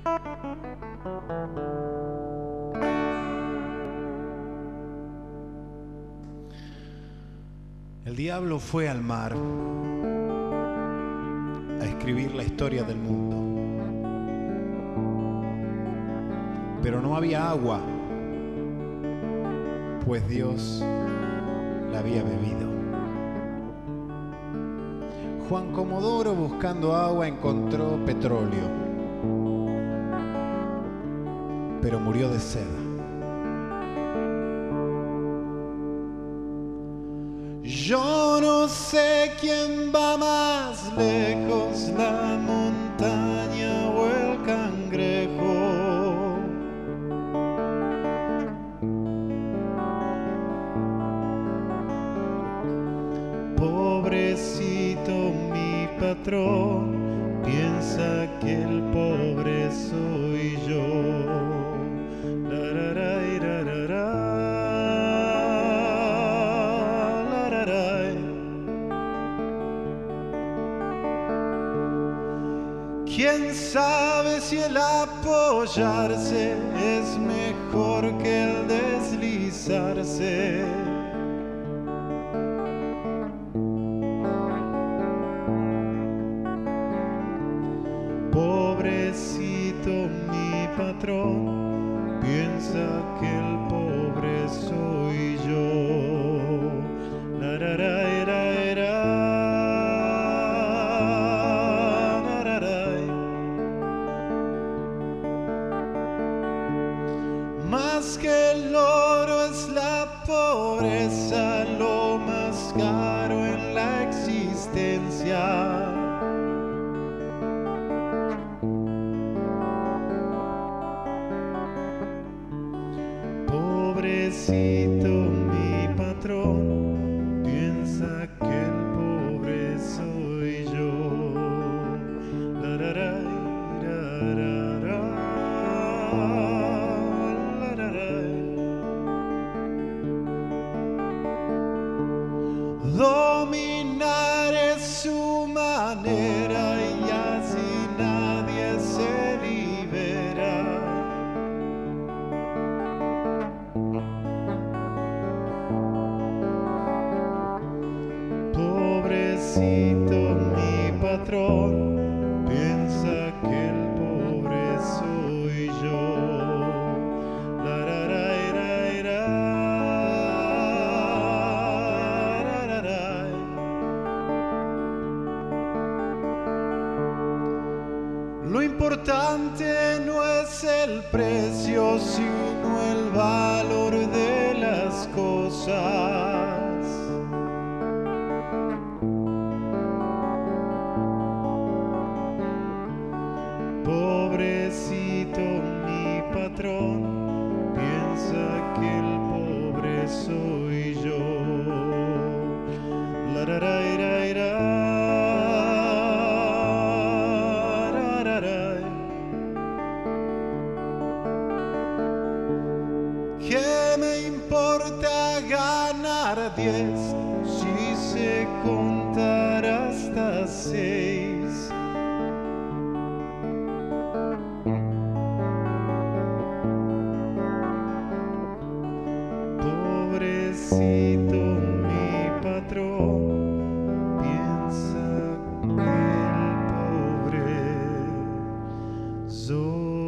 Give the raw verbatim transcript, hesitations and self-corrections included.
El diablo fue al mar a escribir la historia del mundo, pero no había agua, pues Dios la había bebido. Juan Comodoro, buscando agua, encontró petróleo, pero murió de sed. Yo no sé quién va más lejos, la montaña o el cangrejo. Pobrecito mi patrón, piensa que el pobre soy yo. Lararay, lararay. ¿Quién sabe si el apoyarse es mejor que el deslizarse? Pobrecito mi patrón, piensa que el pobre soy yo. Lararay, lararay. Más que el oro es la pobreza, lo más caro en la existencia. Pobrecito mi patrón, piensa que el pobre soy yo. Lararay, lararay. Dominar es su manera y así nadie se libera. Pobrecito mi patrón, piensa que el pobre soy yo. Lararay, lararay. Lo importante no es el precio, sino el valor de las cosas. Pobrecito mi patrón, piensa que el pobre soy yo. Lararay, lararay. ¿Qué me importa ganar diez si sé contar hasta seis? Pobrecito mi patrón, piensa que el pobre soy.